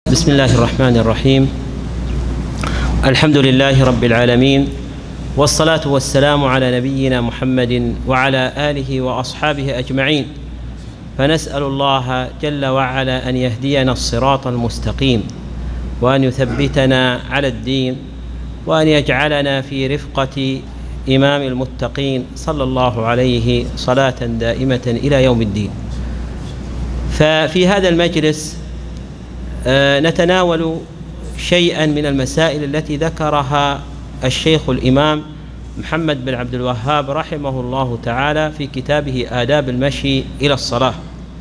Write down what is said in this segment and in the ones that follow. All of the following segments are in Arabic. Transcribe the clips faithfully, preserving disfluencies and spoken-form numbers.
بسم الله الرحمن الرحيم. الحمد لله رب العالمين، والصلاة والسلام على نبينا محمد وعلى آله وأصحابه أجمعين. فنسأل الله جل وعلا أن يهدينا الصراط المستقيم، وأن يثبتنا على الدين، وأن يجعلنا في رفقة إمام المتقين صلى الله عليه صلاة دائمة إلى يوم الدين. ففي هذا المجلس نتناول شيئا من المسائل التي ذكرها الشيخ الإمام محمد بن عبد الوهاب رحمه الله تعالى في كتابه آداب المشي إلى الصلاة.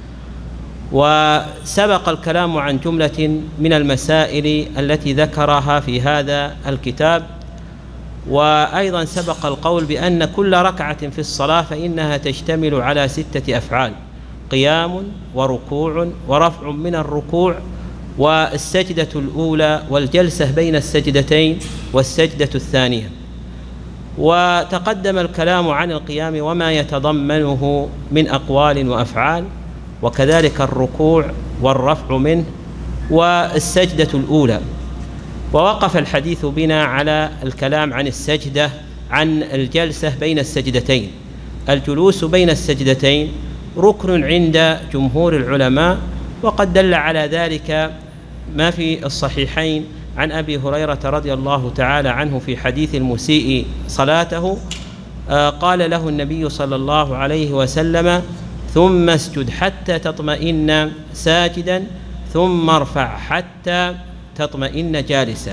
وسبق الكلام عن جملة من المسائل التي ذكرها في هذا الكتاب، وأيضا سبق القول بأن كل ركعة في الصلاة فإنها تشتمل على ستة أفعال: قيام وركوع ورفع من الركوع والسجدة الأولى والجلسة بين السجدتين والسجدة الثانية. وتقدم الكلام عن القيام وما يتضمنه من أقوال وأفعال، وكذلك الركوع والرفع منه والسجدة الأولى. ووقف الحديث بنا على الكلام عن السجدة، عن الجلسة بين السجدتين. الجلوس بين السجدتين ركن عند جمهور العلماء، وقد دل على ذلك ما في الصحيحين عن أبي هريرة رضي الله تعالى عنه في حديث المسيء صلاته، قال له النبي صلى الله عليه وسلم: ثم اسجد حتى تطمئن ساجدا، ثم ارفع حتى تطمئن جالسا.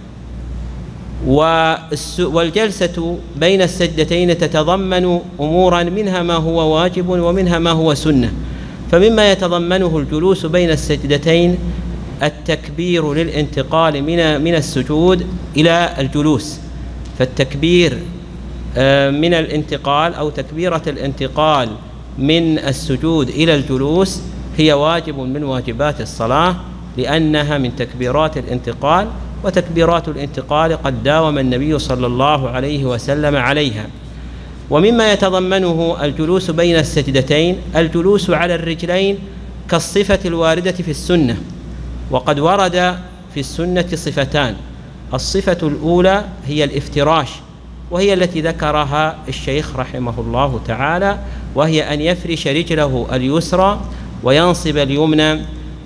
والجلسة بين السجدتين تتضمن أمورا، منها ما هو واجب ومنها ما هو سنة. فمما يتضمنه الجلوس بين السجدتين التكبير للانتقال من من السجود إلى الجلوس. فالتكبير من الانتقال أو تكبيرة الانتقال من السجود إلى الجلوس هي واجب من واجبات الصلاة، لأنها من تكبيرات الانتقال، وتكبيرات الانتقال قد داوم النبي صلى الله عليه وسلم عليها. ومما يتضمنه الجلوس بين السجدتين الجلوس على الرجلين كالصفة الواردة في السنة. وقد ورد في السنة صفتان: الصفة الأولى هي الافتراش، وهي التي ذكرها الشيخ رحمه الله تعالى، وهي أن يفرش رجله اليسرى وينصب اليمنى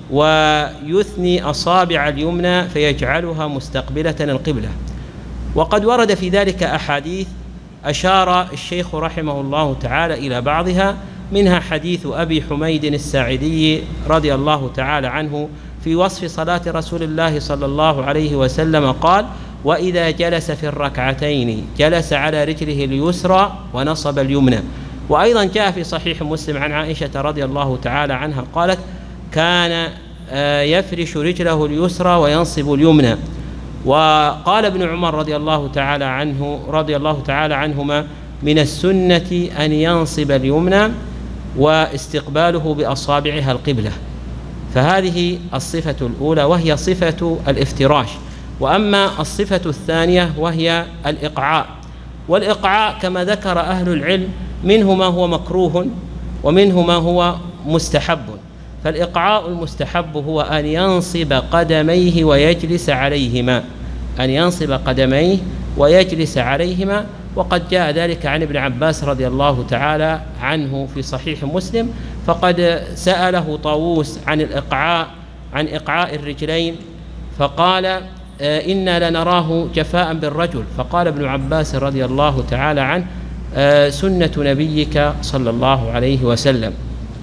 ويثني أصابع اليمنى فيجعلها مستقبلة القبلة. وقد ورد في ذلك أحاديث أشار الشيخ رحمه الله تعالى إلى بعضها، منها حديث أبي حميد الساعدي رضي الله تعالى عنه في وصف صلاة رسول الله صلى الله عليه وسلم قال: وإذا جلس في الركعتين جلس على رجله اليسرى ونصب اليمنى. وأيضا جاء في صحيح مسلم عن عائشة رضي الله تعالى عنها قالت: كان يفرش رجله اليسرى وينصب اليمنى. وقال ابن عمر رضي الله تعالى عنه رضي الله تعالى عنهما: من السنة أن ينصب اليمنى واستقباله بأصابعها القبلة. فهذه الصفة الأولى وهي صفة الافتراش. وأما الصفة الثانية وهي الإقعاء. والإقعاء كما ذكر أهل العلم منه ما هو مكروه ومنه ما هو مستحب. فالإقعاء المستحب هو أن ينصب قدميه ويجلس عليهما، أن ينصب قدميه ويجلس عليهما. وقد جاء ذلك عن ابن عباس رضي الله تعالى عنه في صحيح مسلم، فقد سأله طاووس عن الإقعاء عن إقعاء الرجلين، فقال: إنا لنراه جفاء بالرجل. فقال ابن عباس رضي الله تعالى عنه: سنة نبيك صلى الله عليه وسلم.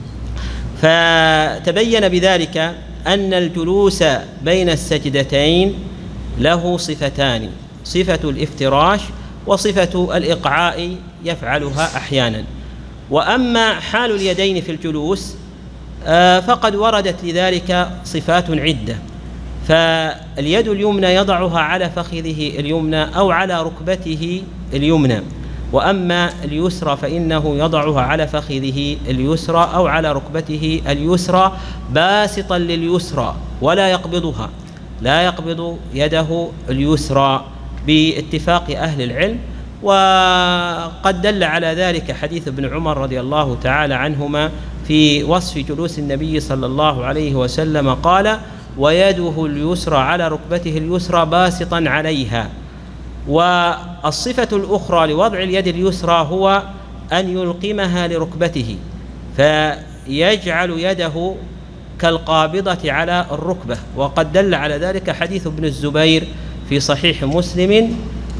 فتبين بذلك أن الجلوس بين السجدتين له صفتان: صفة الافتراش وصفة الإقعاء يفعلها أحيانا. وأما حال اليدين في الجلوس فقد وردت لذلك صفات عدة. فاليد اليمنى يضعها على فخذه اليمنى أو على ركبته اليمنى، وأما اليسرى فإنه يضعها على فخذه اليسرى أو على ركبته اليسرى باسطا لليسرى، ولا يقبضها، لا يقبض يده اليسرى باتفاق أهل العلم. وقد دل على ذلك حديث ابن عمر رضي الله تعالى عنهما في وصف جلوس النبي صلى الله عليه وسلم قال: ويده اليسرى على ركبته اليسرى باسطا عليها. والصفة الأخرى لوضع اليد اليسرى هو أن يلقمها لركبته، فيجعل يده كالقابضة على الركبة، وقد دل على ذلك حديث ابن الزبير في صحيح مسلم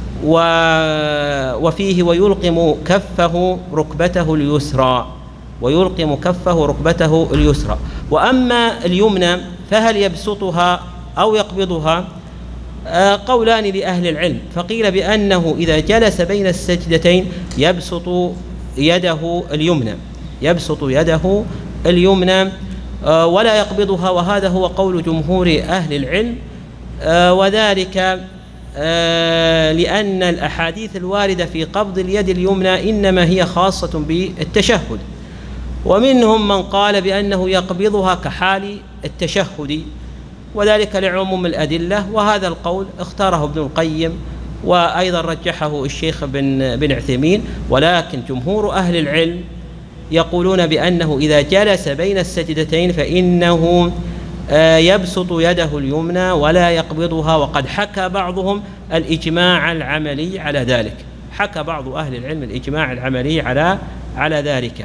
وفيه ويلقم كفه ركبته اليسرى، ويلقم كفه ركبته اليسرى. وأما اليمنى فهل يبسطها أو يقبضها؟ قولان لأهل العلم، فقيل بأنه إذا جلس بين السجدتين يبسط يده اليمنى يبسط يده اليمنى ولا يقبضها، وهذا هو قول جمهور أهل العلم، وذلك لأن الأحاديث الواردة في قبض اليد اليمنى إنما هي خاصة بالتشهد، ومنهم من قال بأنه يقبضها كحال التشهد، وذلك لعموم الأدلة، وهذا القول اختاره ابن القيم وأيضا رجحه الشيخ بن, بن عثيمين. ولكن جمهور أهل العلم يقولون بأنه إذا جلس بين السجدتين فإنه يبسط يده اليمنى ولا يقبضها، وقد حكى بعضهم الإجماع العملي على ذلك، حكى بعض أهل العلم الإجماع العملي على على ذلك.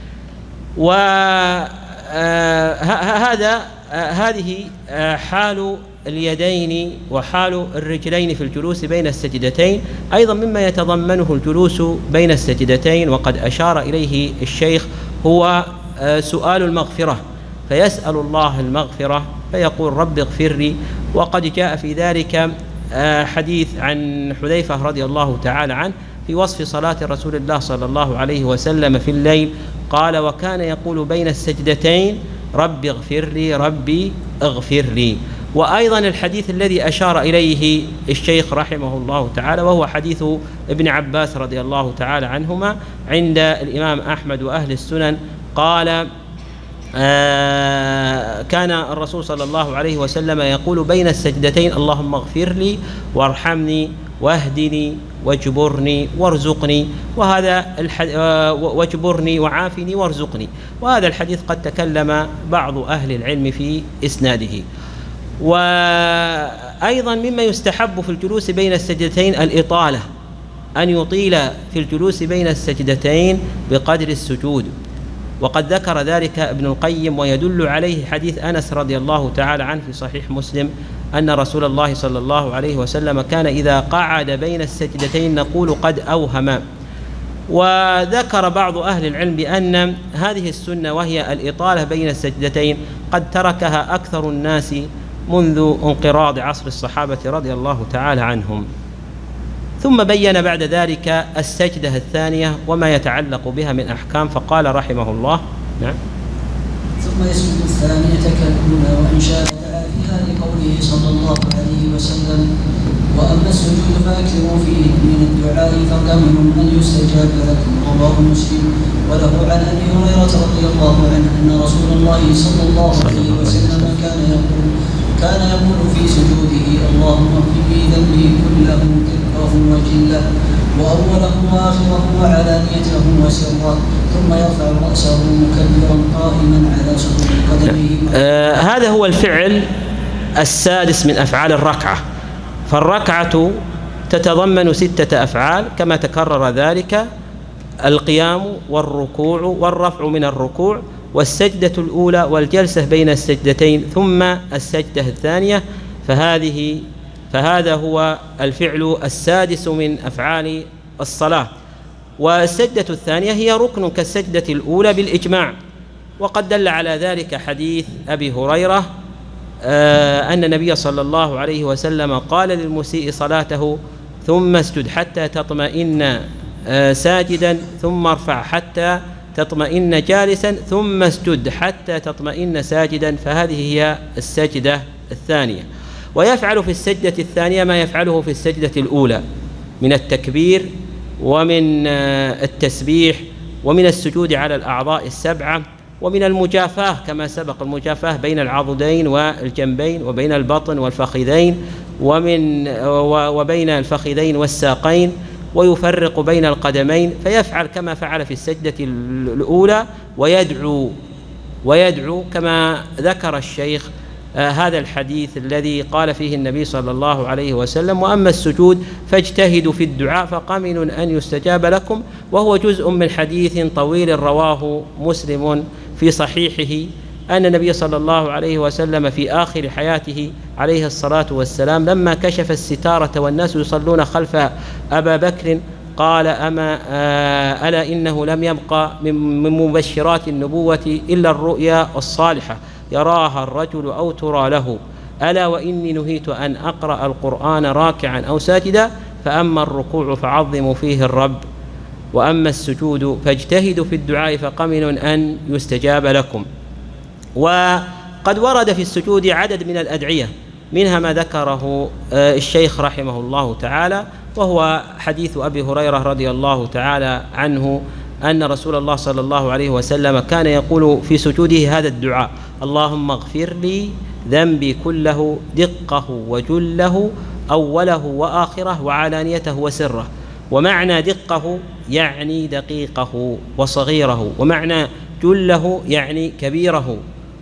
وهذا هذه حال اليدين وحال الرجلين في الجلوس بين السجدتين، أيضا مما يتضمنه الجلوس بين السجدتين وقد أشار إليه الشيخ هو سؤال المغفرة، فيسأل الله المغفرة فيقول رب اغفر لي. وقد جاء في ذلك حديث عن حذيفة رضي الله تعالى عنه في وصف صلاة رسول الله صلى الله عليه وسلم في الليل، قال وكان يقول بين السجدتين رب اغفر لي ربي اغفر لي. وأيضا الحديث الذي أشار إليه الشيخ رحمه الله تعالى وهو حديث ابن عباس رضي الله تعالى عنهما عند الإمام أحمد وأهل السنن، قال آه كان الرسول صلى الله عليه وسلم يقول بين السجدتين اللهم اغفر لي وارحمني واهدني واجبرني وارزقني، وهذا واجبرني وعافني وارزقني. وهذا الحديث قد تكلم بعض أهل العلم في إسناده. وأيضا مما يستحب في الجلوس بين السجدتين الإطالة، أن يطيل في الجلوس بين السجدتين بقدر السجود، وقد ذكر ذلك ابن القيم، ويدل عليه حديث أنس رضي الله تعالى عنه في صحيح مسلم أن رسول الله صلى الله عليه وسلم كان إذا قعد بين السجدتين نقول قد أوهم. وذكر بعض أهل العلم بأن هذه السنة وهي الإطالة بين السجدتين قد تركها أكثر الناس منذ انقراض عصر الصحابة رضي الله تعالى عنهم. ثم بين بعد ذلك السجدة الثانية وما يتعلق بها من أحكام، فقال رحمه الله نعم ثم يسجد الثانية كالأولى وإن شاء دعا فيها لقوله صلى الله عليه وسلم وأما السجود فأكثروا فيه من الدعاء فكمن أن يستجاب لكم، رواه مسلم. وله عن أبي هريرة رضي الله عنه أن رسول الله صلى الله عليه وسلم كان يقول كان يقول في سجوده اللهم اغفر لي ذنبي كله دقه وجله وأوله وآخره وعلانيته وسره، ثم يرفع رأسه مكبرا قائما على صدور قدمه. آه هذا هو الفعل السادس من أفعال الركعة. فالركعة تتضمن ستة أفعال كما تكرر ذلك: القيام والركوع والرفع من الركوع والسجدة الأولى والجلسة بين السجدتين ثم السجدة الثانية، فهذه فهذا هو الفعل السادس من أفعال الصلاة. والسجدة الثانية هي ركن كالسجدة الأولى بالإجماع، وقد دل على ذلك حديث أبي هريرة آه أن النبي صلى الله عليه وسلم قال للمسيء صلاته ثم اسجد حتى تطمئن آه ساجدا ثم ارفع حتى تطمئن جالسا ثم اسجد حتى تطمئن ساجدا، فهذه هي السجدة الثانية. ويفعل في السجدة الثانية ما يفعله في السجدة الأولى من التكبير ومن التسبيح ومن السجود على الأعضاء السبعة ومن المجافاة كما سبق، المجافاة بين العضدين والجنبين وبين البطن والفخذين ومن وبين الفخذين والساقين، ويفرق بين القدمين، فيفعل كما فعل في السجدة الأولى ويدعو ويدعو كما ذكر الشيخ آه هذا الحديث الذي قال فيه النبي صلى الله عليه وسلم: وأما السجود فاجتهدوا في الدعاء فقمن أن يستجاب لكم، وهو جزء من حديث طويل رواه مسلم في صحيحه أن النبي صلى الله عليه وسلم في آخر حياته عليه الصلاة والسلام لما كشف الستارة والناس يصلون خلف أبا بكر قال: أما آه ألا إنه لم يبقى من مبشرات النبوة إلا الرؤيا الصالحة يراها الرجل أو ترى له، ألا وإني نهيت أن أقرأ القرآن راكعا أو ساجدا، فأما الركوع فعظموا فيه الرب، وأما السجود فاجتهدوا في الدعاء فقمن أن يستجاب لكم. وقد ورد في السجود عدد من الأدعية، منها ما ذكره الشيخ رحمه الله تعالى، وهو حديث أبي هريرة رضي الله تعالى عنه أن رسول الله صلى الله عليه وسلم كان يقول في سجوده هذا الدعاء: اللهم اغفر لي ذنبي كله دقه وجله أوله وآخره وعلانيته وسره. ومعنى دقه يعني دقيقه وصغيره، ومعنى جله يعني كبيره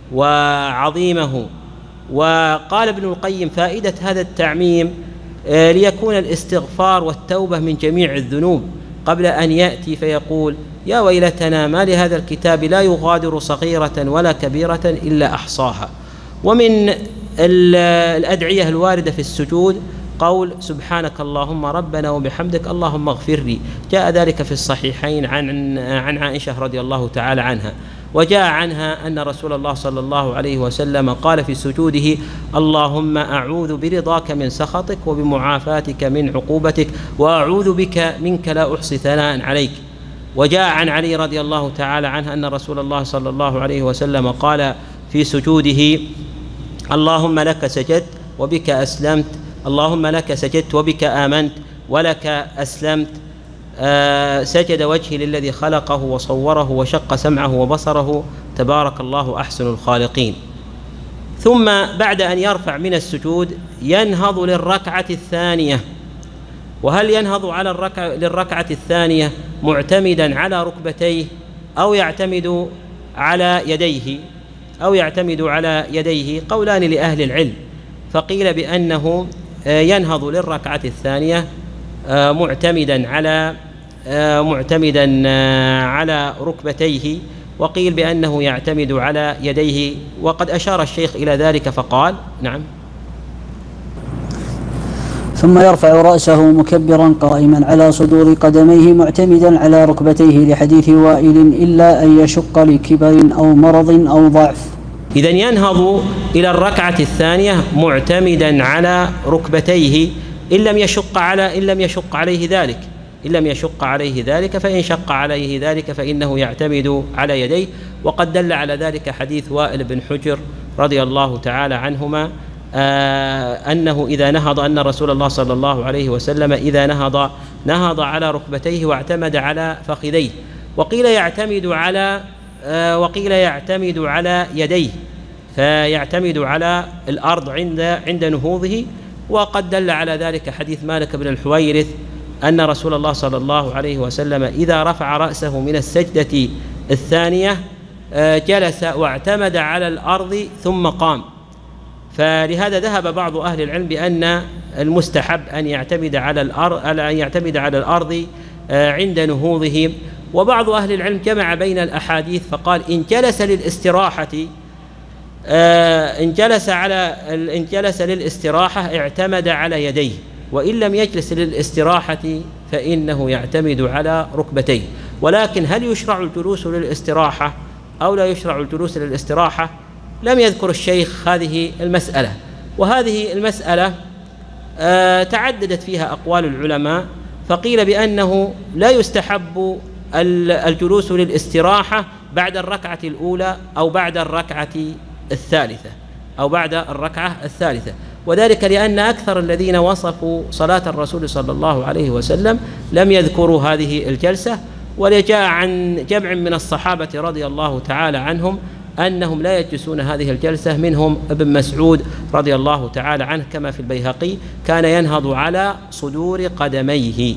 وعظيمه. وقال ابن القيم: فائدة هذا التعميم ليكون الاستغفار والتوبة من جميع الذنوب قبل أن يأتي فيقول: يا ويلتنا ما لهذا الكتاب لا يغادر صغيرة ولا كبيرة إلا أحصاها. ومن الأدعية الواردة في السجود قول: سبحانك اللهم ربنا وبحمدك اللهم اغفر لي، جاء ذلك في الصحيحين عن عن عائشة رضي الله تعالى عنها، وجاء عنها أن رسول الله صلى الله عليه وسلم قال في سجوده: اللهم أعوذ برضاك من سخطك وبمعافاتك من عقوبتك وأعوذ بك منك لا أحصي ثناء عليك. وجاء عن علي رضي الله تعالى عنه أن رسول الله صلى الله عليه وسلم قال في سجوده: اللهم لك سجدت وبك أسلمت، اللهم لك سجدت وبك آمنت ولك أسلمت. آه سجد وجهي للذي خلقه وصوره وشق سمعه وبصره، تبارك الله أحسن الخالقين. ثم بعد أن يرفع من السجود ينهض للركعة الثانية. وهل ينهض على الركعة للركعة الثانية معتمدا على ركبتيه أو يعتمد على يديه أو يعتمد على يديه؟ قولان لأهل العلم، فقيل بأنه ينهض للركعة الثانية معتمدا على معتمدا على ركبتيه، وقيل بأنه يعتمد على يديه، وقد أشار الشيخ إلى ذلك فقال: نعم. ثم يرفع رأسه مكبرا قائما على صدور قدميه معتمدا على ركبتيه لحديث وائل: إلا أن يشق لكبر أو مرض أو ضعف. إذن ينهض إلى الركعة الثانية معتمدا على ركبتيه إن لم يشق على إن لم يشق عليه ذلك إن لم يشق عليه ذلك فإن شق عليه ذلك فإنه يعتمد على يديه. وقد دل على ذلك حديث وائل بن حجر رضي الله تعالى عنهما آه أنه إذا نهض أن رسول الله صلى الله عليه وسلم إذا نهض نهض على ركبتيه واعتمد على فخذيه. وقيل يعتمد على آه وقيل يعتمد على يديه، فيعتمد على الأرض عند عند نهوضه. وقد دل على ذلك حديث مالك بن الحويرث أن رسول الله صلى الله عليه وسلم إذا رفع رأسه من السجدة الثانية جلس واعتمد على الأرض ثم قام. فلهذا ذهب بعض أهل العلم بأن المستحب أن يعتمد على الأرض أن يعتمد على الأرض عند نهوضه. وبعض أهل العلم جمع بين الأحاديث فقال: إن جلس للاستراحة إن جلس على إن جلس للاستراحة اعتمد على يديه، وإن لم يجلس للاستراحة فإنه يعتمد على ركبتيه. ولكن هل يشرع الجلوس للاستراحة أو لا يشرع الجلوس للاستراحة؟ لم يذكر الشيخ هذه المسألة، وهذه المسألة آه تعددت فيها أقوال العلماء. فقيل بأنه لا يستحب الجلوس للاستراحة بعد الركعة الأولى أو بعد الركعة الثالثة أو بعد الركعة الثالثة وذلك لأن أكثر الذين وصفوا صلاة الرسول صلى الله عليه وسلم لم يذكروا هذه الجلسة. ولجاء عن جمع من الصحابة رضي الله تعالى عنهم أنهم لا يجلسون هذه الجلسة، منهم ابن مسعود رضي الله تعالى عنه كما في البيهقي كان ينهض على صدور قدميه.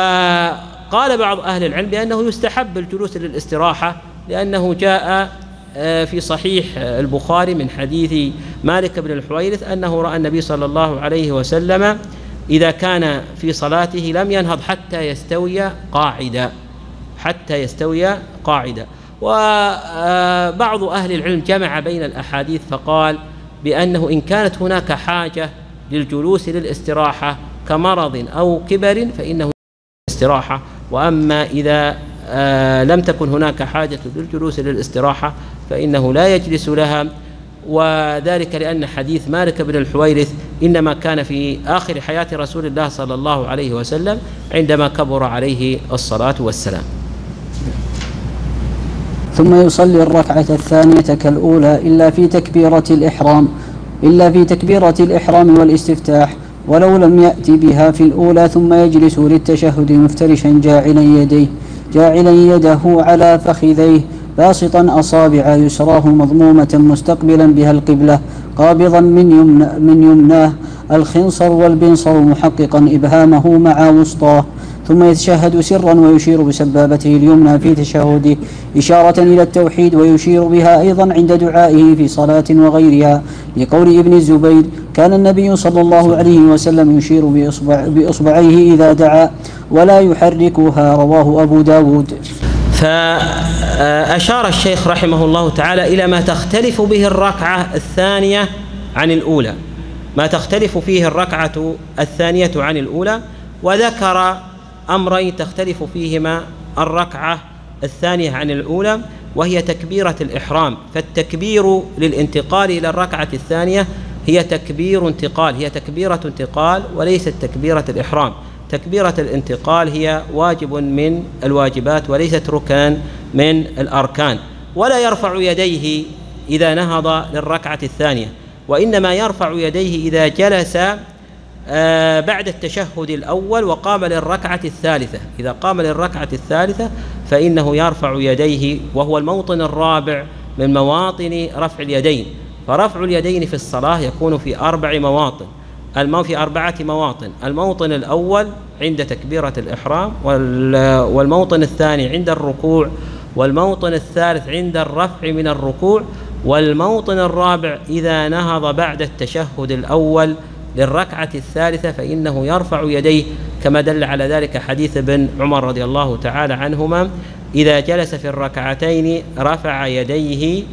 وقال بعض أهل العلم بأنه يستحب الجلوس للاستراحة لأنه جاء في صحيح البخاري من حديث مالك بن الحويرث أنه رأى النبي صلى الله عليه وسلم إذا كان في صلاته لم ينهض حتى يستوي قاعدا حتى يستوي قاعدا. وبعض أهل العلم جمع بين الأحاديث فقال بأنه إن كانت هناك حاجة للجلوس للاستراحة كمرض أو كبر فإنه استراحة، وأما إذا لم تكن هناك حاجة للجلوس للاستراحة فإنه لا يجلس لها، وذلك لأن حديث مالك بن الحويرث إنما كان في آخر حياة رسول الله صلى الله عليه وسلم عندما كبر عليه الصلاة والسلام. ثم يصلي الركعة الثانية كالأولى إلا في تكبيرة الإحرام إلا في تكبيرة الإحرام والاستفتاح، ولو لم يأتي بها في الأولى، ثم يجلس للتشهد مفترشا جاعلا يديه جاعلا يده على فخذيه باسطا أصابع يسراه مضمومة مستقبلا بها القبلة، قابضا من, يمن من يمناه الخنصر والبنصر محققا إبهامه مع وسطاه، ثم يتشهد سرا ويشير بسبابته اليمنى في تشهده إشارة إلى التوحيد، ويشير بها أيضا عند دعائه في صلاة وغيرها، لقول ابن الزبير كان النبي صلى الله عليه وسلم يشير بإصبع بإصبعيه إذا دعا ولا يحركها، رواه أبو داود. فأشار الشيخ رحمه الله تعالى إلى ما تختلف به الركعة الثانية عن الأولى ما تختلف فيه الركعة الثانية عن الأولى، وذكر أمرين تختلف فيهما الركعة الثانية عن الأولى، وهي تكبيرة الإحرام. فالتكبير للانتقال إلى الركعة الثانية هي تكبير انتقال هي تكبيرة انتقال وليست تكبيرة الإحرام. تكبيرة الانتقال هي واجب من الواجبات وليست ركن من الأركان، ولا يرفع يديه إذا نهض للركعة الثانية، وإنما يرفع يديه إذا جلس بعد التشهد الأول وقام للركعة الثالثة. إذا قام للركعة الثالثة فإنه يرفع يديه، وهو الموطن الرابع من مواطن رفع اليدين. فرفع اليدين في الصلاة يكون في أربع مواطن في أربعة مواطن. الموطن الأول عند تكبيرة الإحرام، والموطن الثاني عند الركوع، والموطن الثالث عند الرفع من الركوع، والموطن الرابع إذا نهض بعد التشهد الأول للركعة الثالثة فإنه يرفع يديه، كما دل على ذلك حديث ابن عمر رضي الله تعالى عنهما إذا جلس في الركعتين رفع يديه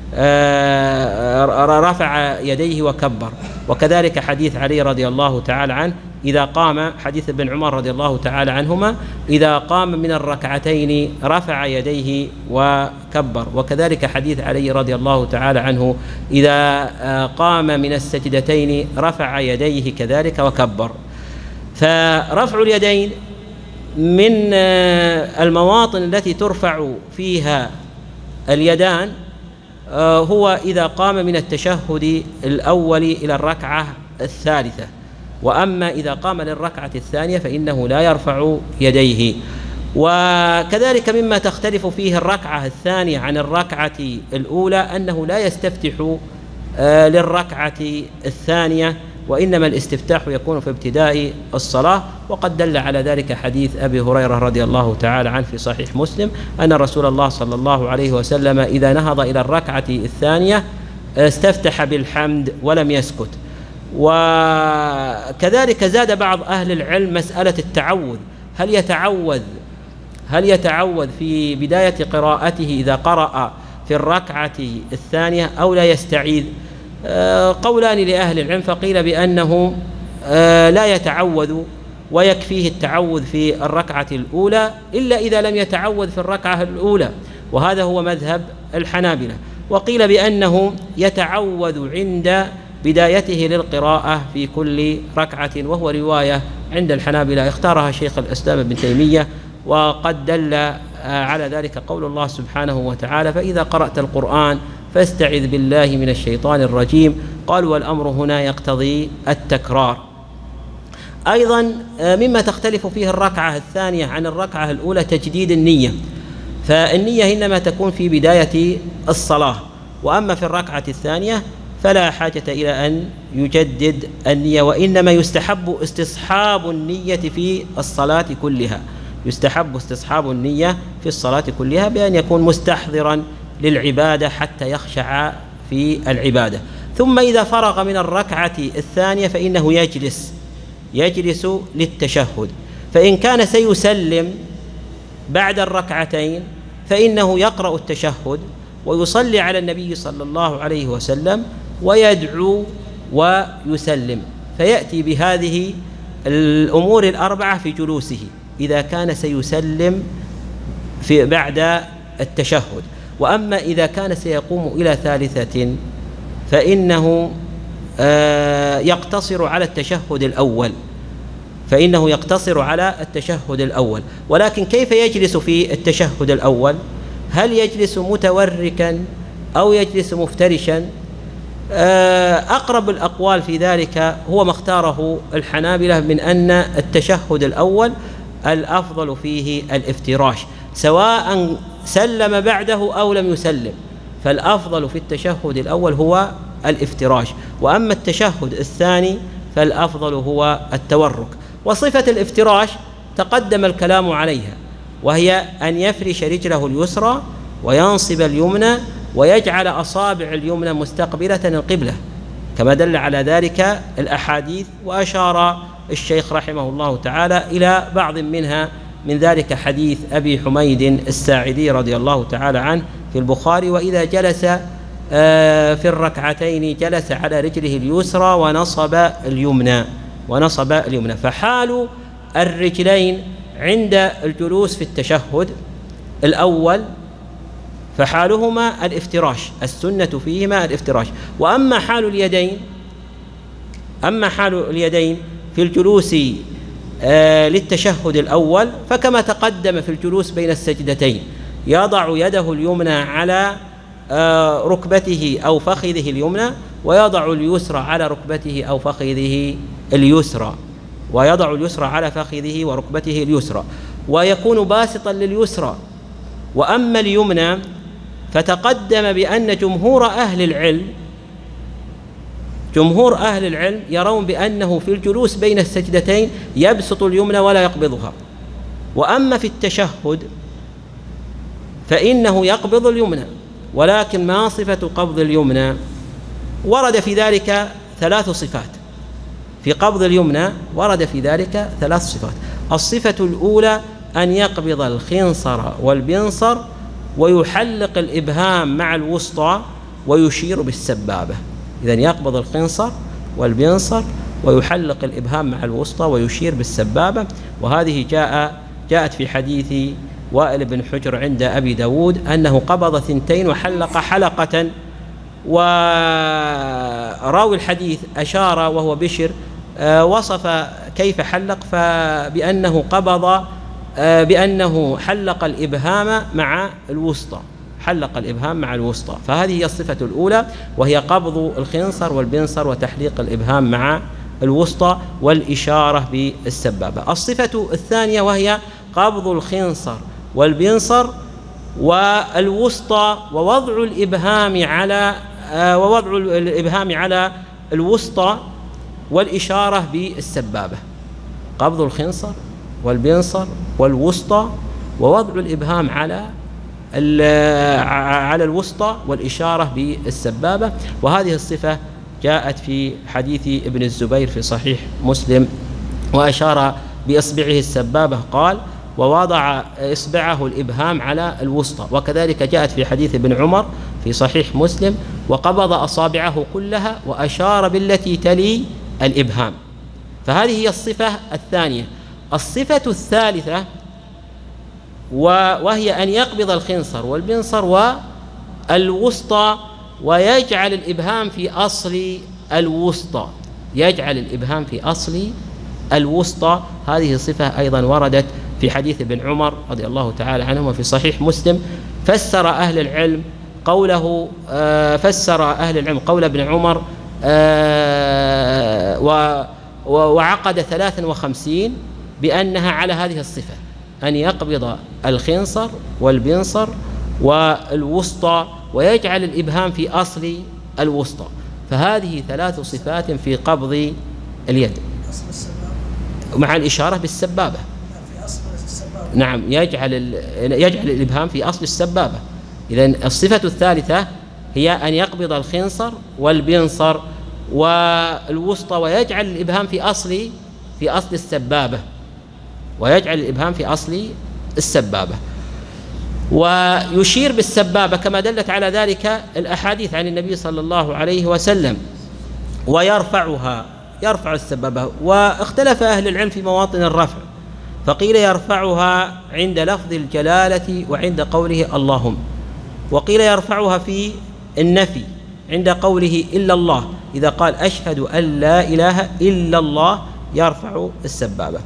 رفع يديه وكبر. وكذلك حديث علي رضي الله تعالى عنه إذا قام حديث ابن عمر رضي الله تعالى عنهما إذا قام من الركعتين رفع يديه وكبر. وكذلك حديث علي رضي الله تعالى عنه إذا قام من السجدتين رفع يديه كذلك وكبر. فرفع اليدين من المواطن التي ترفع فيها اليدان هو إذا قام من التشهد الأول إلى الركعة الثالثة، وأما إذا قام للركعة الثانية فإنه لا يرفع يديه. وكذلك مما تختلف فيه الركعة الثانية عن الركعة الأولى أنه لا يستفتح للركعة الثانية، وإنما الاستفتاح يكون في ابتداء الصلاة. وقد دل على ذلك حديث أبي هريرة رضي الله تعالى عنه في صحيح مسلم أن رسول الله صلى الله عليه وسلم إذا نهض إلى الركعة الثانية استفتح بالحمد ولم يسكت. وكذلك زاد بعض أهل العلم مسألة التعوذ، هل يتعوذ هل يتعوذ في بداية قراءته إذا قرأ في الركعة الثانية أو لا يستعيذ؟ قولان لأهل العلم، فقيل بأنه لا يتعوذ ويكفيه التعوذ في الركعة الأولى إلا إذا لم يتعوذ في الركعة الأولى، وهذا هو مذهب الحنابلة. وقيل بأنه يتعوذ عند بدايته للقراءة في كل ركعة، وهو رواية عند الحنابلة اختارها شيخ الإسلام ابن تيمية. وقد دل على ذلك قول الله سبحانه وتعالى فإذا قرأت القرآن فاستعذ بالله من الشيطان الرجيم. قال والأمر هنا يقتضي التكرار. أيضا مما تختلف فيه الركعة الثانية عن الركعة الأولى تجديد النية، فالنية إنما تكون في بداية الصلاة، وأما في الركعة الثانية فلا حاجة إلى أن يجدد النية، وإنما يستحب استصحاب النية في الصلاة كلها يستحب استصحاب النية في الصلاة كلها بأن يكون مستحضرا للعبادة حتى يخشع في العبادة. ثم إذا فرغ من الركعة الثانية فإنه يجلس يجلس للتشهد، فإن كان سيسلم بعد الركعتين فإنه يقرأ التشهد ويصلي على النبي صلى الله عليه وسلم ويدعو ويسلم، فيأتي بهذه الأمور الأربعة في جلوسه إذا كان سيسلم في بعد التشهد. وأما إذا كان سيقوم إلى ثالثة فإنه يقتصر على التشهد الأول فإنه يقتصر على التشهد الأول. ولكن كيف يجلس في التشهد الأول؟ هل يجلس متوركا أو يجلس مفترشا؟ أقرب الأقوال في ذلك هو ما اختاره الحنابلة من أن التشهد الأول الأفضل فيه الافتراش، سواء سلم بعده أو لم يسلم، فالأفضل في التشهد الأول هو الافتراش. وأما التشهد الثاني فالأفضل هو التورك. وصفة الافتراش تقدم الكلام عليها، وهي أن يفرش رجله اليسرى وينصب اليمنى ويجعل أصابع اليمنى مستقبلة القبلة كما دل على ذلك الأحاديث، وأشار الشيخ رحمه الله تعالى إلى بعض منها، من ذلك حديث أبي حميد الساعدي رضي الله تعالى عنه في البخاري: وإذا جلس في الركعتين جلس على رجله اليسرى ونصب اليمنى ونصب اليمنى. فحال الرجلين عند الجلوس في التشهد الأول فحالهما الافتراش، السنة فيهما الافتراش. وأما حال اليدين أما حال اليدين في الجلوس آه للتشهد الأول فكما تقدم في الجلوس بين السجدتين، يضع يده اليمنى على آه ركبته أو فخذه اليمنى، ويضع اليسرى على ركبته أو فخذه اليسرى ويضع اليسرى على فخذه وركبته اليسرى، ويكون باسطا لليسرى. وأما اليمنى فتقدم بأن جمهور أهل العلم جمهور أهل العلم يرون بأنه في الجلوس بين السجدتين يبسط اليمنى ولا يقبضها. وأما في التشهد فإنه يقبض اليمنى، ولكن ما صفة قبض اليمنى؟ ورد في ذلك ثلاث صفات. في قبض اليمنى ورد في ذلك ثلاث صفات. الصفة الأولى أن يقبض الخنصر والبنصر ويحلق الإبهام مع الوسطى ويشير بالسبابة. إذن يقبض الخنصر والبنصر ويحلق الإبهام مع الوسطى ويشير بالسبابة. وهذه جاء جاءت في حديث وائل بن حجر عند أبي داود أنه قبض ثنتين وحلق حلقة. وراوي الحديث أشار وهو بشر وصف كيف حلق فبأنه قبض بأنه حلق الإبهام مع الوسطى حلق الإبهام مع الوسطى. فهذه هي الصفة الأولى، وهي قبض الخنصر والبنصر وتحليق الإبهام مع الوسطى والإشارة بالسبابة. الصفة الثانية وهي قبض الخنصر والبنصر والوسطى ووضع الإبهام على ووضع الإبهام على الوسطى والإشارة بالسبابة. قبض الخنصر والبنصر والوسطى ووضع الإبهام على على الوسطى والإشارة بالسبابة. وهذه الصفة جاءت في حديث ابن الزبير في صحيح مسلم، وأشار بإصبعه السبابة قال: ووضع إصبعه الإبهام على الوسطى. وكذلك جاءت في حديث ابن عمر في صحيح مسلم: وقبض أصابعه كلها وأشار بالتي تلي الإبهام. فهذه هي الصفة الثانية. الصفة الثالثة وهي أن يقبض الخنصر والبنصر والوسطى ويجعل الإبهام في أصل الوسطى يجعل الإبهام في أصل الوسطى. هذه صفة أيضا وردت في حديث ابن عمر رضي الله تعالى عنهما في صحيح مسلم. فسر أهل العلم قوله فسر أهل العلم قول ابن عمر وعقد ثلاثا وخمسين بأنها على هذه الصفة، أن يقبض الخنصر والبنصر والوسطى ويجعل الإبهام في أصل الوسطى. فهذه ثلاث صفات في قبض اليد مع الإشارة بالسبابة. نعم، يجعل يجعل الإبهام في أصل السبابة إذن الصفة الثالثة هي أن يقبض الخنصر والبنصر والوسطى ويجعل الإبهام في أصل في أصل السبابة ويجعل الإبهام في أصل السبابة ويشير بالسبابة كما دلت على ذلك الأحاديث عن النبي صلى الله عليه وسلم، ويرفعها يرفع السبابة. واختلف أهل العلم في مواطن الرفع، فقيل يرفعها عند لفظ الجلالة وعند قوله اللهم، وقيل يرفعها في النفي عند قوله إلا الله، إذا قال أشهد أن لا إله إلا الله يرفع السبابة.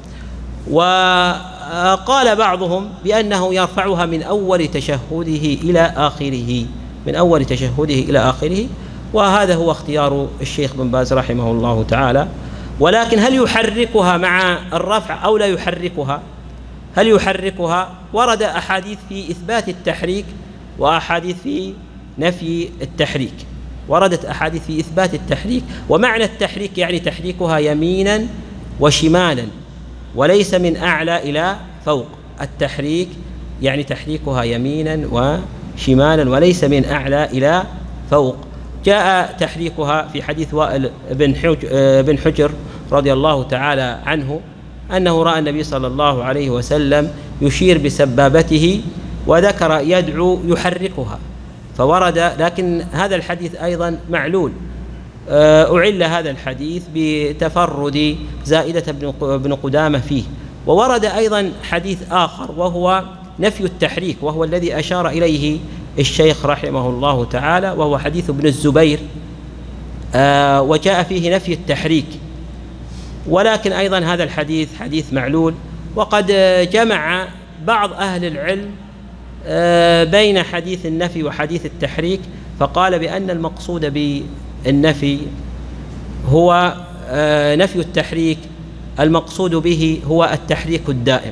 وقال بعضهم بأنه يرفعها من أول تشهده إلى آخره من أول تشهده إلى آخره وهذا هو اختيار الشيخ بن باز رحمه الله تعالى. ولكن هل يحركها مع الرفع أو لا يحركها؟ هل يحركها؟ ورد أحاديث في إثبات التحريك وأحاديث في نفي التحريك. وردت أحاديث في إثبات التحريك، ومعنى التحريك يعني تحريكها يمينا وشمالا وليس من أعلى إلى فوق. التحريك يعني تحريكها يمينا وشمالا وليس من أعلى إلى فوق. جاء تحريكها في حديث وائل بن حجر, بن حجر رضي الله تعالى عنه أنه رأى النبي صلى الله عليه وسلم يشير بسبابته وذكر يدعو يحركها فورد، لكن هذا الحديث أيضا معلول. أعل هذا الحديث بتفرد زائدة بن قدامة فيه. وورد أيضا حديث آخر وهو نفي التحريك، وهو الذي أشار إليه الشيخ رحمه الله تعالى، وهو حديث ابن الزبير، وجاء فيه نفي التحريك، ولكن أيضا هذا الحديث حديث معلول. وقد جمع بعض أهل العلم بين حديث النفي وحديث التحريك، فقال بأن المقصود بالنفي هو نفي التحريك، المقصود به هو التحريك الدائم،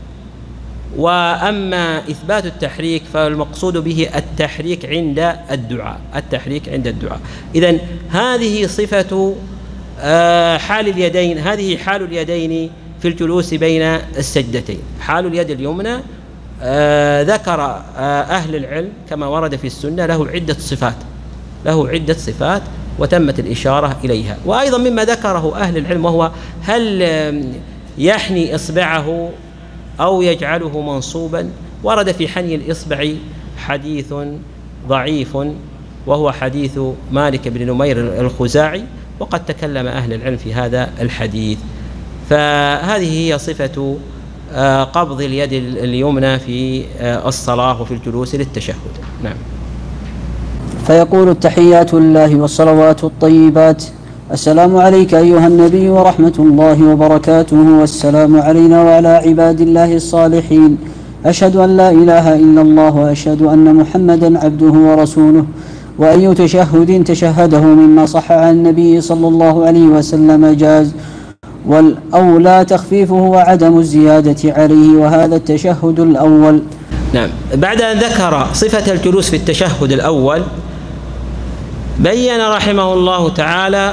وأما إثبات التحريك فالمقصود به التحريك عند الدعاء التحريك عند الدعاء. إذن هذه صفة حال اليدين، هذه حال اليدين في الجلوس بين السجدتين. حال اليد اليمنى ذكر أهل العلم كما ورد في السنة له عدة صفات له عدة صفات وتمت الإشارة إليها. وأيضا مما ذكره أهل العلم وهو هل يحني إصبعه أو يجعله منصوبا. ورد في حني الإصبع حديث ضعيف وهو حديث مالك بن نمير الخزاعي، وقد تكلم أهل العلم في هذا الحديث. فهذه هي صفة قبض اليد اليمنى في الصلاة وفي الجلوس للتشهد. نعم. فيقول التحيات لله والصلوات الطيبات: السلام عليك أيها النبي ورحمة الله وبركاته، والسلام علينا وعلى عباد الله الصالحين، أشهد أن لا إله إلا الله وأشهد أن محمدا عبده ورسوله. وأي تشهد تشهده مما صح عن النبي صلى الله عليه وسلم جاز، والأولى تخفيفه وعدم الزيادة عليه، وهذا التشهد الأول. نعم. بعد أن ذكر صفة الجلوس في التشهد الأول بين رحمه الله تعالى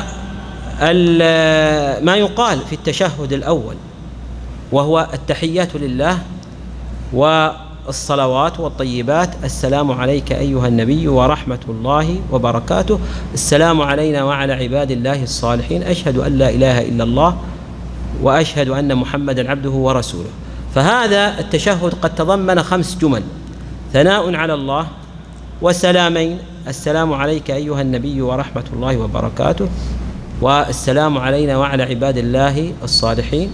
ما يقال في التشهد الأول، وهو التحيات لله والصلوات والطيبات: السلام عليك أيها النبي ورحمة الله وبركاته، السلام علينا وعلى عباد الله الصالحين، أشهد أن لا إله إلا الله وأشهد أن محمدا عبده ورسوله. فهذا التشهد قد تضمن خمس جمل: ثناء على الله، وسلامين: السلام عليك أيها النبي ورحمة الله وبركاته، والسلام علينا وعلى عباد الله الصالحين،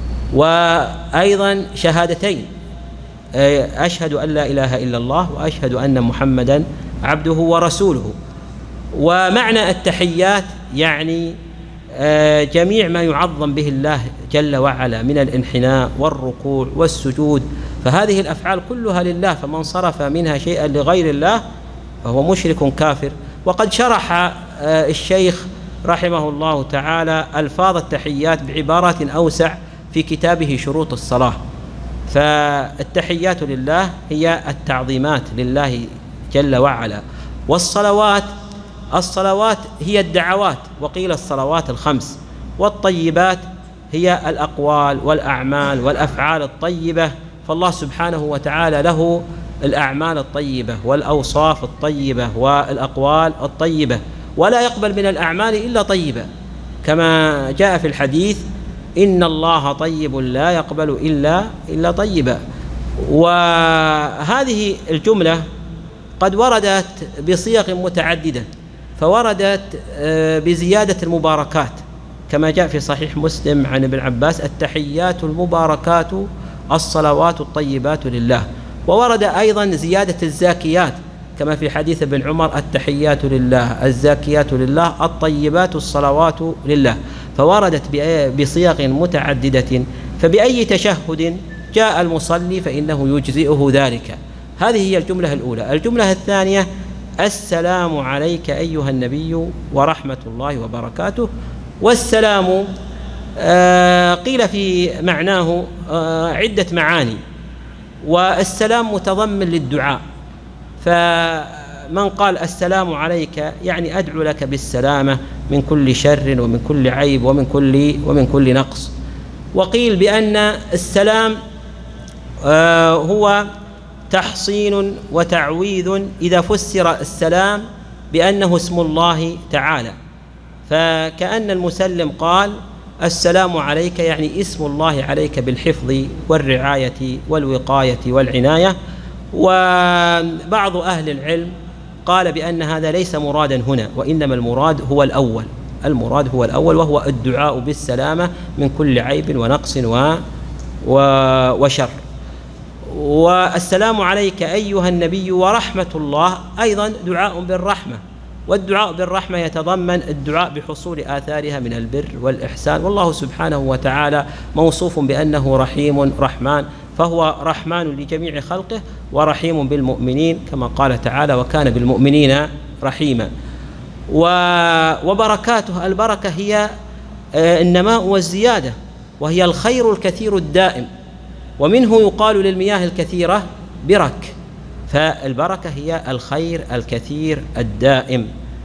وأيضا شهادتين: أشهد أن لا إله إلا الله وأشهد أن محمدا عبده ورسوله. ومعنى التحيات يعني جميع ما يعظم به الله جل وعلا من الانحناء والركوع والسجود، فهذه الأفعال كلها لله، فمن صرف منها شيئا لغير الله فهو مشرك كافر. وقد شرح الشيخ رحمه الله تعالى ألفاظ التحيات بعبارات أوسع في كتابه شروط الصلاة. فالتحيات لله هي التعظيمات لله جل وعلا، والصلوات الصلوات هي الدعوات، وقيل الصلوات الخمس، والطيبات هي الأقوال والأعمال والأفعال الطيبة. فالله سبحانه وتعالى له الأعمال الطيبة والأوصاف الطيبة والأقوال الطيبة، ولا يقبل من الأعمال إلا طيبة، كما جاء في الحديث: إن الله طيب لا يقبل إلا إلا طيبا. وهذه الجملة قد وردت بصيغ متعددة، فوردت بزيادة المباركات كما جاء في صحيح مسلم عن ابن عباس: التحيات المباركات الصلوات الطيبات لله. وورد أيضا زيادة الزاكيات كما في حديث ابن عمر: التحيات لله الزاكيات لله الطيبات الصلوات لله. فوردت بصيغ متعددة، فبأي تشهد جاء المصلي فإنه يجزئه ذلك. هذه هي الجملة الأولى. الجملة الثانية: السلام عليك أيها النبي ورحمة الله وبركاته. والسلام آه قيل في معناه آه عدة معاني، والسلام متضمن للدعاء، فمن قال السلام عليك يعني أدعو لك بالسلامة من كل شر ومن كل عيب ومن كل ومن كل نقص. وقيل بأن السلام آه هو تحصين وتعويذ إذا فسر السلام بأنه اسم الله تعالى، فكأن المسلم قال السلام عليك يعني اسم الله عليك بالحفظ والرعاية والوقاية والعناية. وبعض أهل العلم قال بأن هذا ليس مرادا هنا، وإنما المراد هو الأول المراد هو الأول وهو الدعاء بالسلامة من كل عيب ونقص و وشر. والسلام عليك أيها النبي ورحمة الله أيضا دعاء بالرحمة، والدعاء بالرحمة يتضمن الدعاء بحصول آثارها من البر والإحسان، والله سبحانه وتعالى موصوف بأنه رحيم رحمن، فهو رحمن لجميع خلقه ورحيم بالمؤمنين كما قال تعالى: وكان بالمؤمنين رحيما. وبركاته، البركة هي النماء والزيادة، وهي الخير الكثير الدائم، ومنه يقال للمياه الكثيرة برك، فالبركة هي الخير الكثير الدائم.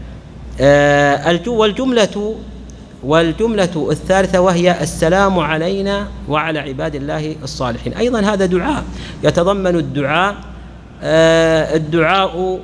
والجملة والجملة الثالثة وهي السلام علينا وعلى عباد الله الصالحين، أيضا هذا دعاء يتضمن الدعاء الدعاء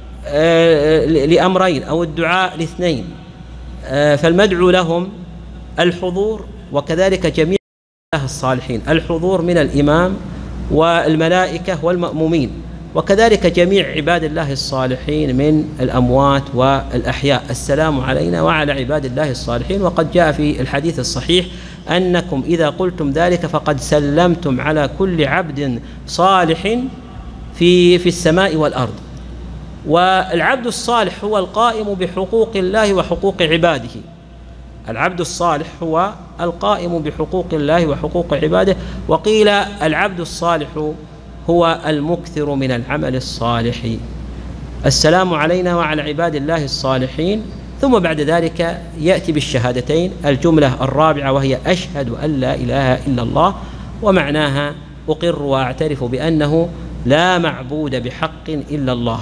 لأمرين أو الدعاء لاثنين، فالمدعو لهم الحضور وكذلك جميع الصالحين، الحضور من الإمام والملائكة والمأمومين، وكذلك جميع عباد الله الصالحين من الأموات والأحياء. السلام علينا وعلى عباد الله الصالحين. وقد جاء في الحديث الصحيح أنكم إذا قلتم ذلك فقد سلمتم على كل عبد صالح في في السماء والأرض. والعبد الصالح هو القائم بحقوق الله وحقوق عباده. العبد الصالح هو القائم بحقوق الله وحقوق عباده. وقيل العبد الصالح هو المكثر من العمل الصالح. السلام علينا وعلى عباد الله الصالحين، ثم بعد ذلك يأتي بالشهادتين. الجملة الرابعة وهي أشهد أن لا إله إلا الله، ومعناها أقر وأعترف بأنه لا معبود بحق إلا الله،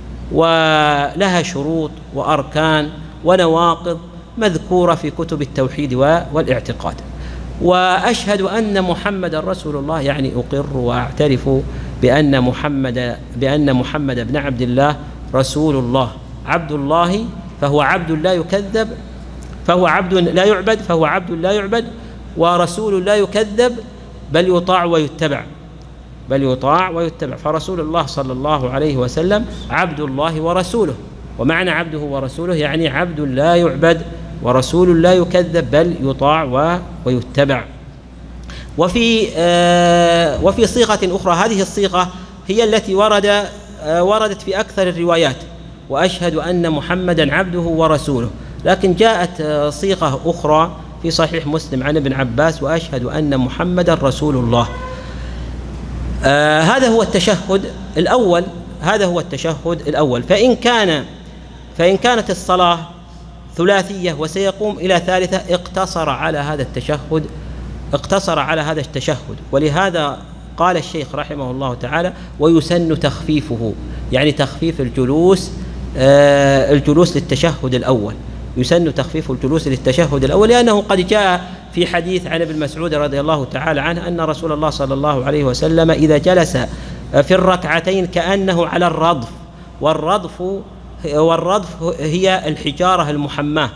ولها شروط وأركان ونواقض مذكورة في كتب التوحيد والاعتقاد. وأشهد أن محمد رسول الله يعني أقر وأعترف بأن محمد بأن محمد بن عبد الله رسول الله، عبد الله، فهو عبد لا يكذب، فهو عبد لا يعبد فهو عبد لا يعبد ورسول لا يكذب بل يطاع ويتبع بل يطاع ويتبع فرسول الله صلى الله عليه وسلم عبد الله ورسوله. ومعنى عبده ورسوله يعني عبد لا يعبد ورسول لا يكذب بل يطاع ويتبع. وفي آه وفي صيغة أخرى، هذه الصيغة هي التي ورد آه وردت في أكثر الروايات، وأشهد أن محمدا عبده ورسوله، لكن جاءت آه صيغة أخرى في صحيح مسلم عن ابن عباس: وأشهد أن محمدا رسول الله. آه هذا هو التشهد الأول هذا هو التشهد الأول. فإن كان فإن كانت الصلاة ثلاثية وسيقوم إلى ثالثة اقتصر على هذا التشهد اقتصر على هذا التشهد ولهذا قال الشيخ رحمه الله تعالى: ويسن تخفيفه، يعني تخفيف الجلوس آه الجلوس للتشهد الأول، يسن تخفيف الجلوس للتشهد الأول، لأنه قد جاء في حديث عن ابن مسعود رضي الله تعالى عنه أن رسول الله صلى الله عليه وسلم إذا جلس في الركعتين كأنه على الرضف، والرضف والرضف هي الحجارة المحماة،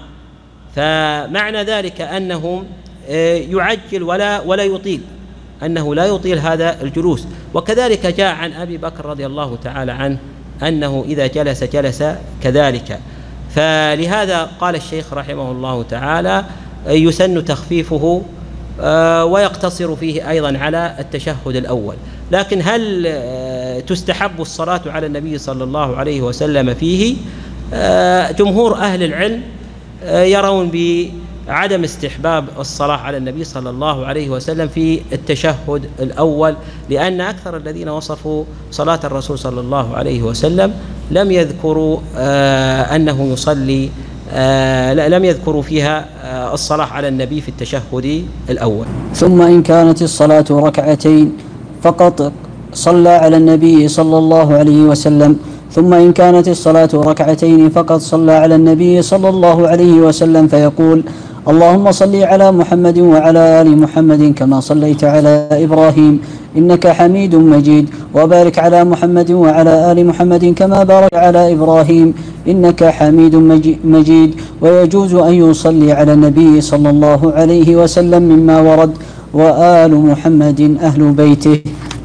فمعنى ذلك أنه يعجل ولا ولا يطيل، أنه لا يطيل هذا الجلوس. وكذلك جاء عن أبي بكر رضي الله تعالى عنه أنه إذا جلس جلس كذلك. فلهذا قال الشيخ رحمه الله تعالى يسن تخفيفه ويقتصر فيه أيضا على التشهد الأول. لكن هل تستحب الصلاة على النبي صلى الله عليه وسلم فيه؟ جمهور أهل العلم يرون بعدم استحباب الصلاة على النبي صلى الله عليه وسلم في التشهد الأول، لأن أكثر الذين وصفوا صلاة الرسول صلى الله عليه وسلم لم يذكروا أنه يصلي، لم يذكروا فيها الصلاة على النبي في التشهد الأول. ثم إن كانت الصلاة ركعتين فقط صلى على النبي صلى الله عليه وسلم ثم إن كانت الصلاة ركعتين فقط صلى على النبي صلى الله عليه وسلم فيقول: اللهم صل على محمد وعلى آل محمد كما صليت على إبراهيم إنك حميد مجيد، وبارك على محمد وعلى آل محمد كما بارك على إبراهيم إنك حميد مجيد. ويجوز أن يصلي على النبي صلى الله عليه وسلم مما ورد: وآل محمد أهل بيته.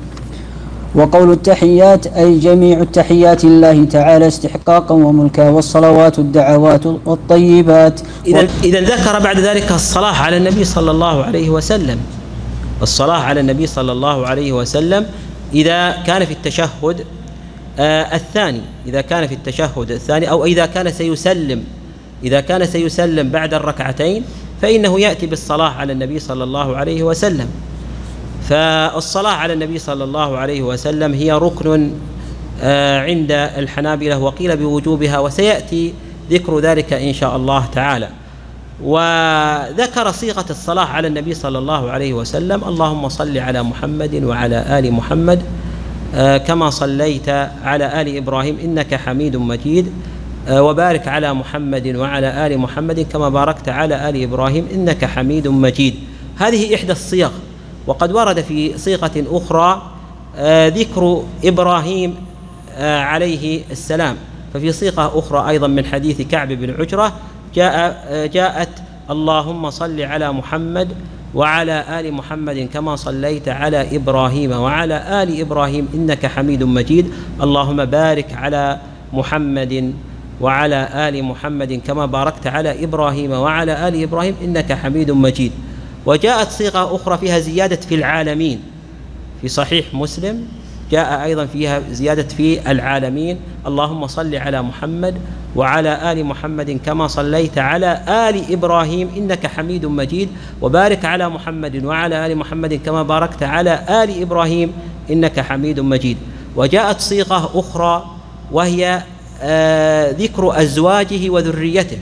وقول التحيات أي جميع التحيات الله تعالى استحقاقا وملكا، والصلوات الدعوات والطيبات. إذا إذا ذكر بعد ذلك الصلاة على النبي صلى الله عليه وسلم، الصلاة على النبي صلى الله عليه وسلم إذا كان في التشهد آه الثاني، إذا كان في التشهد الثاني أو إذا كان سيسلم، إذا كان سيسلم بعد الركعتين فإنه يأتي بالصلاة على النبي صلى الله عليه وسلم. فالصلاة على النبي صلى الله عليه وسلم هي ركن عند الحنابلة وقيل بوجوبها، وسيأتي ذكر ذلك إن شاء الله تعالى. وذكر صيغة الصلاة على النبي صلى الله عليه وسلم: اللهم صل على محمد وعلى آل محمد كما صليت على آل إبراهيم إنك حميد مجيد، وبارك على محمد وعلى آل محمد كما باركت على آل إبراهيم إنك حميد مجيد. هذه إحدى الصيغ. وقد ورد في صيغة أخرى آه ذكر إبراهيم آه عليه السلام، ففي صيغة أخرى أيضا من حديث كعب بن عجرة جاء آه جاءت: اللهم صل على محمد وعلى آل محمد كما صليت على إبراهيم وعلى آل إبراهيم إنك حميد مجيد، اللهم بارك على محمد وعلى آل محمد كما باركت على إبراهيم وعلى آل إبراهيم إنك حميد مجيد. وجاءت صيغة أخرى فيها زيادة في العالمين، في صحيح مسلم جاء أيضا فيها زيادة في العالمين: اللهم صل على محمد وعلى آل محمد كما صليت على آل إبراهيم إنك حميد مجيد، وبارك على محمد وعلى آل محمد كما باركت على آل إبراهيم إنك حميد مجيد. وجاءت صيغة أخرى وهي آه ذكر أزواجه وذريته،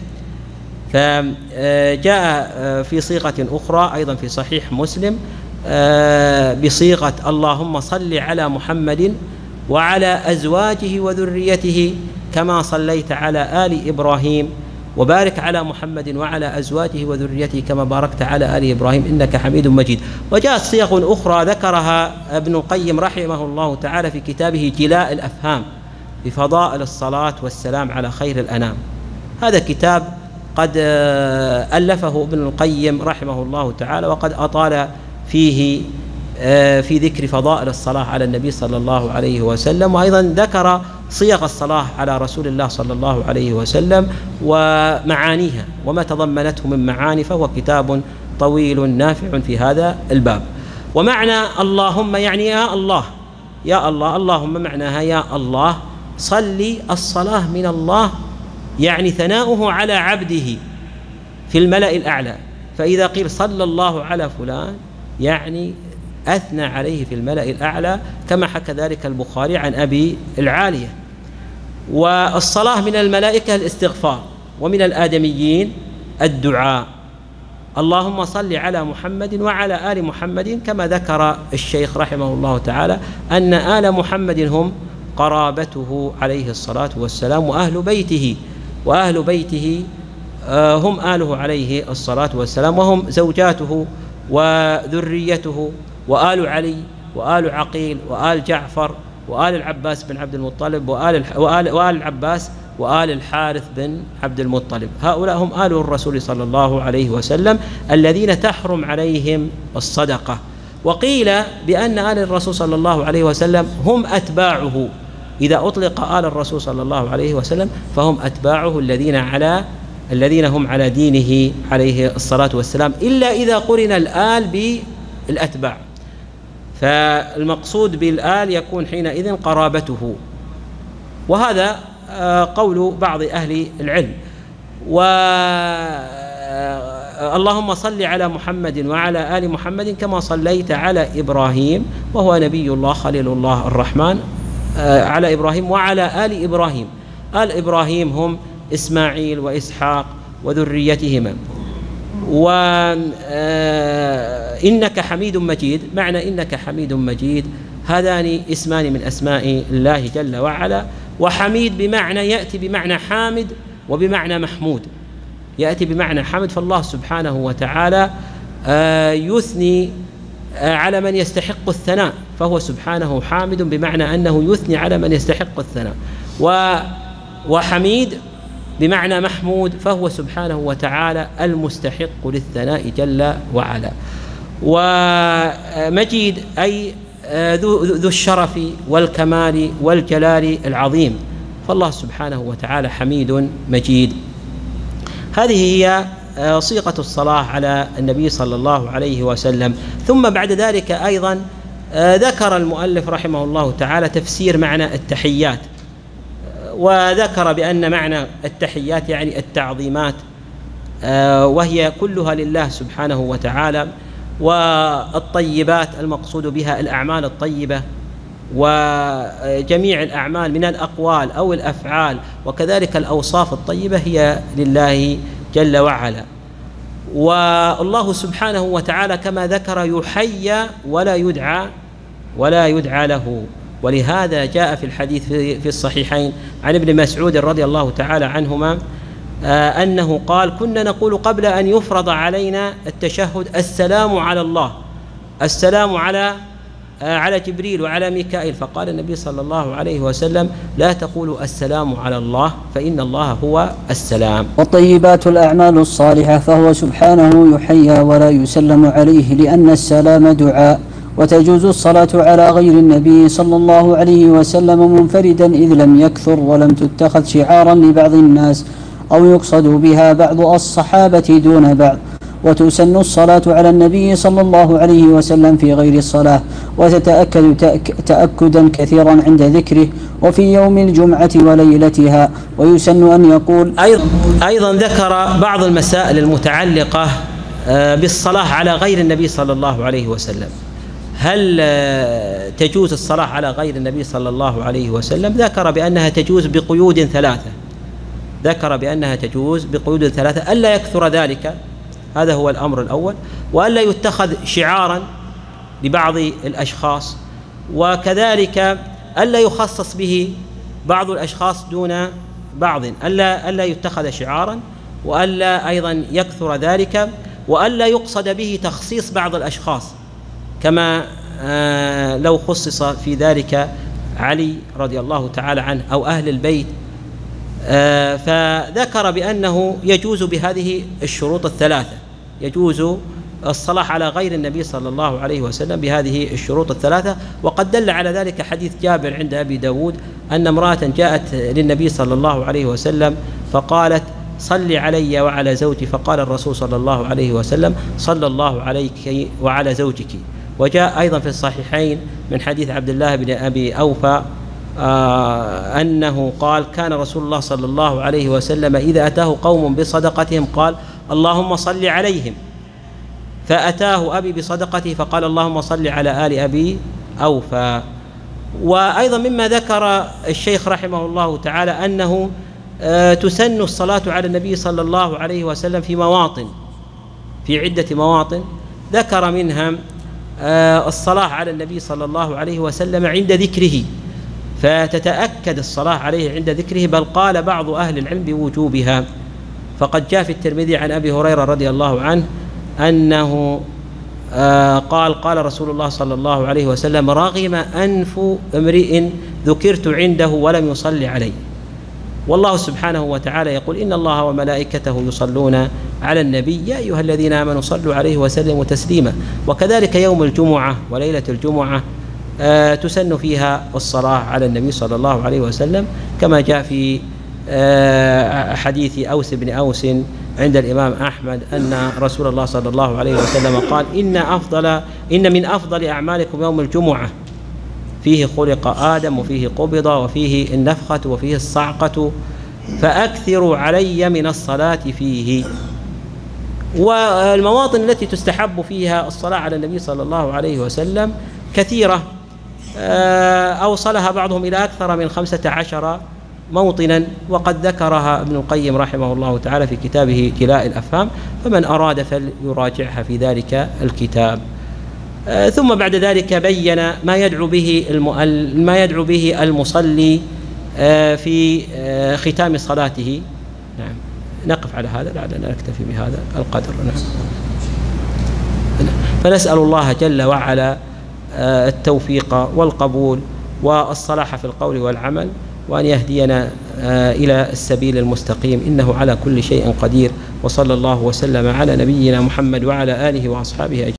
فجاء في صيغة أخرى أيضا في صحيح مسلم بصيغة: اللهم صل على محمد وعلى أزواجه وذريته كما صليت على آل إبراهيم، وبارك على محمد وعلى أزواجه وذريته كما باركت على آل إبراهيم إنك حميد مجيد. وجاءت صيغ أخرى ذكرها ابن القيم رحمه الله تعالى في كتابه جلاء الأفهام بفضائل الصلاة والسلام على خير الأنام. هذا كتاب قد ألفه ابن القيم رحمه الله تعالى، وقد أطال فيه في ذكر فضائل الصلاة على النبي صلى الله عليه وسلم، وأيضا ذكر صيغ الصلاة على رسول الله صلى الله عليه وسلم ومعانيها وما تضمنته من معاني، فهو كتاب طويل نافع في هذا الباب. ومعنى اللهم يعني يا الله، يا الله، اللهم معناها يا الله، صلي الصلاة من الله يعني ثناؤه على عبده في الملأ الأعلى، فإذا قيل صلى الله على فلان يعني أثنى عليه في الملأ الأعلى، كما حكى ذلك البخاري عن أبي العالية. والصلاة من الملائكة الاستغفار، ومن الآدميين الدعاء. اللهم صل على محمد وعلى آل محمد، كما ذكر الشيخ رحمه الله تعالى أن آل محمد هم قرابته عليه الصلاة والسلام وأهل بيته، وأهل بيته هم آله عليه الصلاة والسلام، وهم زوجاته وذريته وآل علي وآل عقيل وآل جعفر وآل العباس بن عبد المطلب وآل, وآل, وآل العباس وآل الحارث بن عبد المطلب. هؤلاء هم آل الرسول صلى الله عليه وسلم الذين تحرم عليهم الصدقة. وقيل بأن آل الرسول صلى الله عليه وسلم هم أتباعه، إذا أطلق آل الرسول صلى الله عليه وسلم فهم أتباعه الذين على الذين هم على دينه عليه الصلاة والسلام، إلا إذا قرن الآل بالأتباع، فالمقصود بالآل يكون حينئذ قرابته. وهذا قول بعض أهل العلم. واللهم صل على محمد وعلى آل محمد كما صليت على إبراهيم وهو نبي الله خليل الله الرحمن، على إبراهيم وعلى آل إبراهيم. آل إبراهيم هم إسماعيل وإسحاق وذريتهما. وإنك حميد مجيد، معنى إنك حميد مجيد هذان اسمان من أسماء الله جل وعلا. وحميد بمعنى يأتي بمعنى حامد وبمعنى محمود، يأتي بمعنى حمد، فالله سبحانه وتعالى يثني على من يستحق الثناء، فهو سبحانه حامد بمعنى أنه يثني على من يستحق الثناء. وحميد بمعنى محمود، فهو سبحانه وتعالى المستحق للثناء جل وعلا. ومجيد أي ذو الشرف والكمال والجلال العظيم، فالله سبحانه وتعالى حميد مجيد. هذه هي صيغة الصلاة على النبي صلى الله عليه وسلم. ثم بعد ذلك أيضا ذكر المؤلف رحمه الله تعالى تفسير معنى التحيات، وذكر بأن معنى التحيات يعني التعظيمات، وهي كلها لله سبحانه وتعالى. والطيبات المقصود بها الأعمال الطيبة، وجميع الأعمال من الأقوال أو الأفعال، وكذلك الأوصاف الطيبة هي لله جل وعلا. والله سبحانه وتعالى كما ذكر يحيى ولا يدعى ولا يدعى له. ولهذا جاء في الحديث في الصحيحين عن ابن مسعود رضي الله تعالى عنهما أنه قال: كنا نقول قبل أن يفرض علينا التشهد: السلام على الله، السلام على على جبريل وعلى ميكائيل. فقال النبي صلى الله عليه وسلم: لا تقولوا السلام على الله فإن الله هو السلام. والطيبات الأعمال الصالحة، فهو سبحانه يحيى ولا يسلم عليه لأن السلام دعاء. وتجوز الصلاة على غير النبي صلى الله عليه وسلم منفردا إذ لم يكثر ولم تتخذ شعارا لبعض الناس أو يقصد بها بعض الصحابة دون بعض. وتسن الصلاة على النبي صلى الله عليه وسلم في غير الصلاة، وتتأكد تأكدا كثيرا عند ذكره وفي يوم الجمعة وليلتها. ويسن أن يقول أيضا ذكر بعض المسائل المتعلقة بالصلاة على غير النبي صلى الله عليه وسلم. هل تجوز الصلاة على غير النبي صلى الله عليه وسلم؟ ذكر بأنها تجوز بقيود ثلاثة ذكر بأنها تجوز بقيود ثلاثة: ألا يكثر ذلك، هذا هو الأمر الأول، وألا يتخذ شعارا لبعض الأشخاص، وكذلك ألا يخصص به بعض الأشخاص دون بعض، ألا ألا يتخذ شعارا، وألا أيضا يكثر ذلك، وألا يقصد به تخصيص بعض الأشخاص، كما آه لو خصص في ذلك علي رضي الله تعالى عنه أو أهل البيت. آه فذكر بأنه يجوز بهذه الشروط الثلاثة، يجوز الصلاة على غير النبي صلى الله عليه وسلم بهذه الشروط الثلاثة. وقد دل على ذلك حديث جابر عند أبي داود أن امرأة جاءت للنبي صلى الله عليه وسلم فقالت: صل علي وعلى زوجي، فقال الرسول صلى الله عليه وسلم: صلى الله عليك وعلى زوجك. وجاء أيضا في الصحيحين من حديث عبد الله بن أبي أوفى آه أنه قال: كان رسول الله صلى الله عليه وسلم إذا أتاه قوم بصدقتهم قال: اللهم صل عليهم، فأتاه أبي بصدقته فقال: اللهم صل على آل أبي أوفى. وأيضا مما ذكر الشيخ رحمه الله تعالى أنه آه تسن الصلاة على النبي صلى الله عليه وسلم في مواطن، في عدة مواطن، ذكر منها آه الصلاة على النبي صلى الله عليه وسلم عند ذكره، فتتأكد الصلاة عليه عند ذكره، بل قال بعض أهل العلم بوجوبها. فقد جاء في الترمذي عن أبي هريرة رضي الله عنه أنه آه قال قال رسول الله صلى الله عليه وسلم: رغم أنف امرئ ذكرت عنده ولم يصلي علي. والله سبحانه وتعالى يقول: إن الله وملائكته يصلون على النبي يا أيها الذين آمنوا صلوا عليه وسلموا تسليما. وكذلك يوم الجمعة وليلة الجمعة آه تسن فيها الصلاة على النبي صلى الله عليه وسلم، كما جاء في آه حديث أوس بن أوس عند الإمام أحمد أن رسول الله صلى الله عليه وسلم قال: إن أفضل إن من أفضل أعمالكم يوم الجمعة، فيه خلق آدم وفيه قبض وفيه النفخة وفيه الصعقة، فأكثروا علي من الصلاة فيه. والمواطن التي تستحب فيها الصلاة على النبي صلى الله عليه وسلم كثيرة، أوصلها بعضهم إلى أكثر من خمسة عشر موطنا، وقد ذكرها ابن القيم رحمه الله تعالى في كتابه جلاء الأفهام، فمن أراد فليراجعها في ذلك الكتاب. آه ثم بعد ذلك بين ما يدعو به ما يدعو به المصلي آه في آه ختام صلاته. نعم، نقف على هذا لعلنا نكتفي بهذا القدر. نعم. فنسأل الله جل وعلا آه التوفيق والقبول والصلاح في القول والعمل، وأن يهدينا آه إلى السبيل المستقيم، إنه على كل شيء قدير. وصلى الله وسلم على نبينا محمد وعلى آله وأصحابه أجمعين.